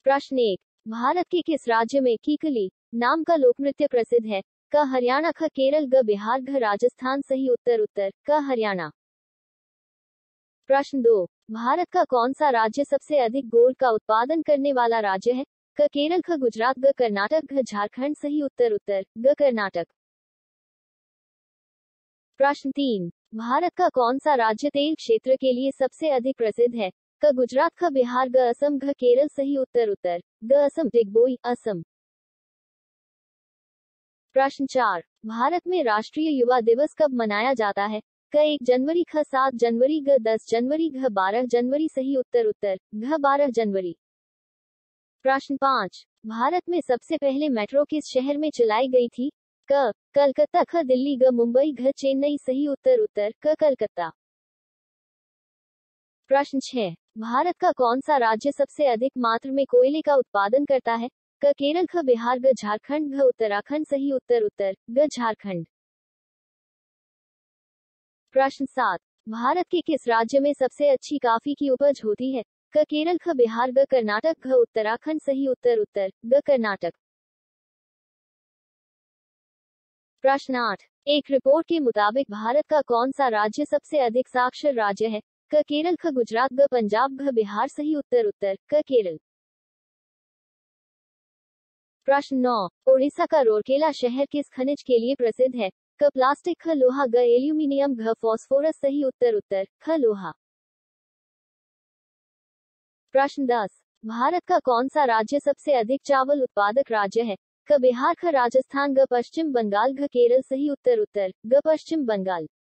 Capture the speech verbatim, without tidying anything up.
प्रश्न एक, भारत के किस राज्य में कीकली नाम का लोक नृत्य प्रसिद्ध है? क हरियाणा, ख केरल, ग बिहार, घ राजस्थान। सही उत्तर उत्तर क हरियाणा। प्रश्न दो, भारत का कौन सा राज्य सबसे अधिक गोल्ड का उत्पादन करने वाला राज्य है? क केरल, ख गुजरात, ग कर्नाटक, घ झारखंड। सही उत्तर उत्तर ग कर्नाटक। प्रश्न तीन, भारत का कौन सा राज्य तेल क्षेत्र के लिए सबसे अधिक प्रसिद्ध है? क गुजरात, ख बिहार, ग असम, घ केरल। सही उत्तर उत्तर ग असम, डिगबोई, असम। प्रश्न चार, भारत में राष्ट्रीय युवा दिवस कब मनाया जाता है? क एक जनवरी, ख सात जनवरी, ग दस जनवरी, घ बारह जनवरी। सही उत्तर उत्तर घ बारह जनवरी। प्रश्न पाँच, भारत में सबसे पहले मेट्रो किस शहर में चलाई गई थी? क कलकत्ता, ख दिल्ली, ग मुंबई, घ चेन्नई। सही उत्तर उत्तर क कलकत्ता। प्रश्न छह, भारत का कौन सा राज्य सबसे अधिक मात्रा में कोयले का उत्पादन करता है? क केरल, ख बिहार, ग झारखंड, घ उत्तराखंड। सही उत्तर उत्तर ग झारखंड। प्रश्न सात, भारत के किस राज्य में सबसे अच्छी कॉफी की उपज होती है? क केरल, ख बिहार, ग कर्नाटक, घ उत्तराखंड। सही उत्तर उत्तर ग कर्नाटक। प्रश्न आठ, एक रिपोर्ट के मुताबिक भारत का कौन सा राज्य सबसे अधिक साक्षर राज्य है? क केरल, ख गुजरात, ग पंजाब, घ बिहार। सही उत्तर उत्तर क केरल। प्रश्न नौ, ओडिशा का रोरकेला शहर किस खनिज के लिए प्रसिद्ध है? क प्लास्टिक, ख लोहा, ग एल्यूमिनियम, घ फास्फोरस। सही उत्तर उत्तर ख लोहा। प्रश्न दस, भारत का कौन सा राज्य सबसे अधिक चावल उत्पादक राज्य है? क बिहार, ख राजस्थान, ग पश्चिम बंगाल, घ केरल। सही उत्तर उत्तर ग पश्चिम बंगाल।